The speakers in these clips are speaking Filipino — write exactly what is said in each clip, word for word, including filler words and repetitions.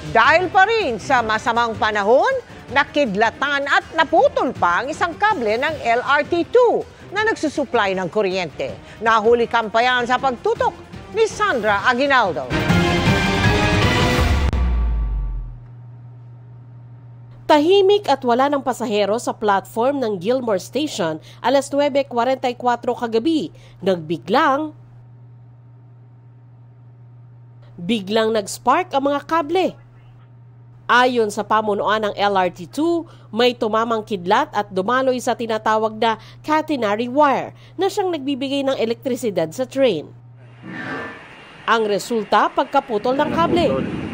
Dahil pa rin sa masamang panahon, nakidlatan at naputol pa ang isang kable ng L R T two na nagsusupply ng kuryente. Nahuli kampayan sa pagtutok ni Sandra Aguinaldo. Tahimik at wala ng pasahero sa platform ng Gilmore Station alas nuwebe kuwarenta y kwatro kagabi. Nagbiglang, biglang nag-spark ang mga kable. Ayon sa pamunuan ng L R T two, may tumamang kidlat at dumaloy sa tinatawag na catenary wire na siyang nagbibigay ng elektrisidad sa train. Ang resulta, pagkaputol ng kable.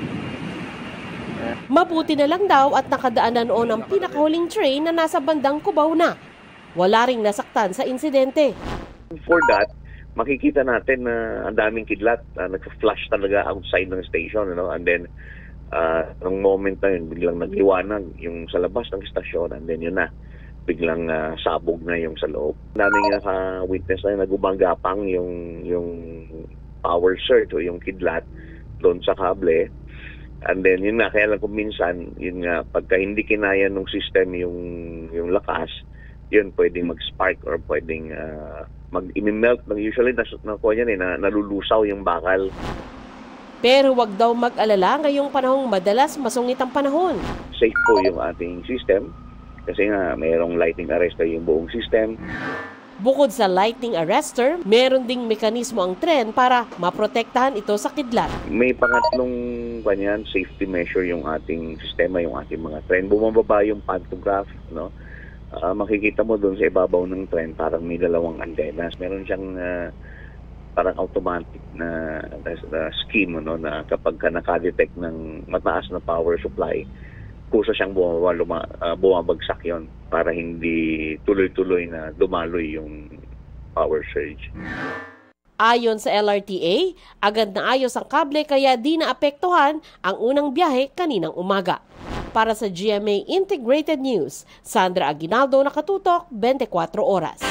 Mabuti na lang daw at nakadaan na noon ang pinakahuling train na nasa bandang Cubao na. Wala ring nasaktan sa insidente. For that, makikita natin na ang daming kidlat, uh, nag-flash talaga outside ng station, you know? And then, uh, nung moment na yun, biglang nagliwanag yung sa labas ng stasyon, and then yun na, biglang uh, sabog na yung sa loob. Daming naka-witness na nagumanggapang yung, yung power surge o yung kidlat doon sa kable. And then, yun nga, kaya lang kung minsan, yun nga, pagka hindi kinaya ng system yung, yung lakas, yun, pwedeng mag-spark or pwedeng uh, mag-imimelt. Usually, nas, nakuha yan eh, na, nalulusaw yung bakal. Pero wag daw mag-alala ngayong panahong madalas masungit ang panahon. Safe po yung ating system kasi nga, mayroong lightning arrestor yung buong system. Bukod sa lightning arrestor, meron ding mekanismo ang tren para maprotektahan ito sa kidlat. May pangatlong kanyan, safety measure yung ating sistema, yung ating mga tren. Bumababa yung pantograph, no? Uh, makikita mo doon sa ibabaw ng tren, parang may dalawang antennas. Meron siyang uh, parang automatic na, na, na scheme, no? Na kapag ka nakadetect ng mataas na power supply, kusa siyang bumaba, luma, uh, bumabagsak yon para hindi tuloy-tuloy na dumaloy yung power surge. Ayon sa L R T A, agad na ayos ang kable kaya di naapektuhan ang unang biyahe kaninang umaga. Para sa G M A Integrated News, Sandra Aguinaldo, nakatutok, twenty-four oras.